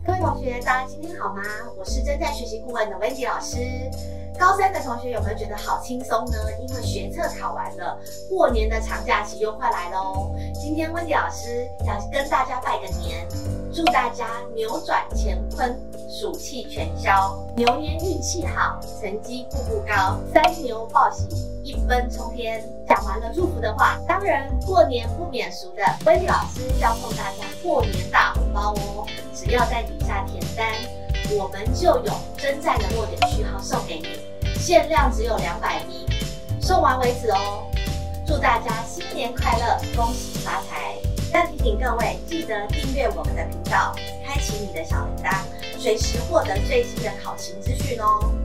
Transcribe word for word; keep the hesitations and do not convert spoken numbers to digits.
各位同学，大家今天好吗？我是正在学习顾问的 Wendy 老师。高三的同学有没有觉得好轻松呢？因为学测考完了，过年的长假期又快来喽。今天 Wendy 老师想跟大家拜个年，祝大家扭转乾坤，暑气全消，牛年运气好，成绩步步高，三牛报喜，一分冲天。讲完了祝福的话，当然过年不免俗的 Wendy 老师要送大家过年大红包哦！只要在底下填单，我们就有征战的落点序号送给你，限量只有两百名，送完为止哦！祝大家新年快乐，恭喜发财！但提醒各位，记得订阅我们的频道，开启你的小铃铛，随时获得最新的考勤资讯哦。